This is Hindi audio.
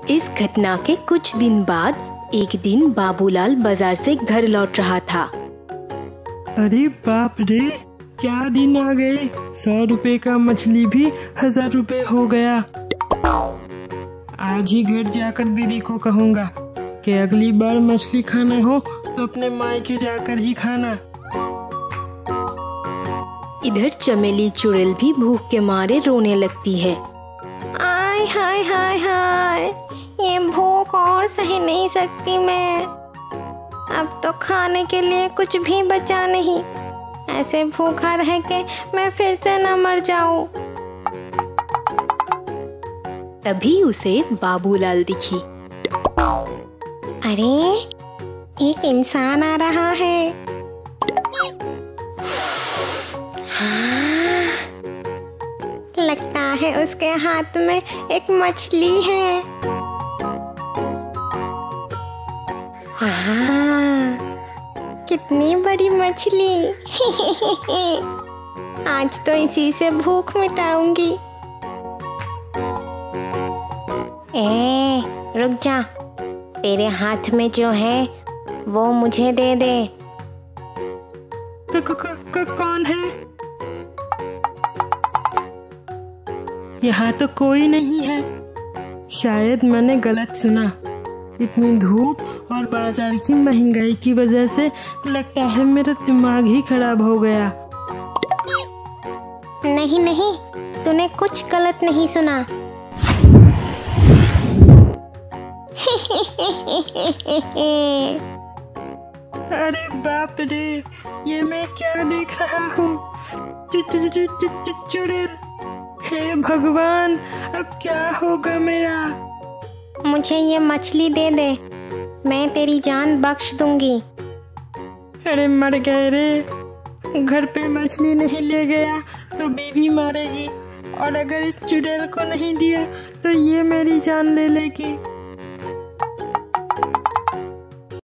इस घटना के कुछ दिन बाद एक दिन बाबूलाल बाजार से घर लौट रहा था। अरे बाप रे, क्या दिन आ गए। 100 रुपए का मछली भी 1000 रुपए हो गया। आज ही घर जाकर दीदी को कहूँगा कि अगली बार मछली खाना हो तो अपने मायके जाकर ही खाना। इधर चमेली चुड़ैल भी भूख के मारे रोने लगती है। आय हाय हाय हाय, ये भूख और सह नहीं सकती मैं। अब तो खाने के लिए कुछ भी बचा नहीं। ऐसे भूखा रह के मैं फिर से न मर जाऊं। तभी उसे बाबूलाल दिखी। अरे, एक इंसान आ रहा है। हाँ, लगता है उसके हाथ में एक मछली है। हाँ, कितनी बड़ी मछली। आज तो इसी से भूख मिटाऊंगी। रुक जा, तेरे हाथ में जो है वो मुझे दे दे। कौन है? यहाँ तो कोई नहीं है। शायद मैंने गलत सुना। इतनी धूप और बाजार की महंगाई की वजह से लगता है मेरा दिमाग ही खराब हो गया। नहीं नहीं, तूने कुछ गलत नहीं सुना। अरे बाप रे, ये मैं क्या देख रहा हूँ। चुड़ैल, हे भगवान, अब क्या होगा मेरा। मुझे ये मछली दे दे, मैं तेरी जान बख्श दूंगी। अरे मर गए रे। घर पे मछली नहीं ले गया तो बीवी मारेगी, और अगर इस चुड़ैल को नहीं दिया तो ये मेरी जान ले लेगी।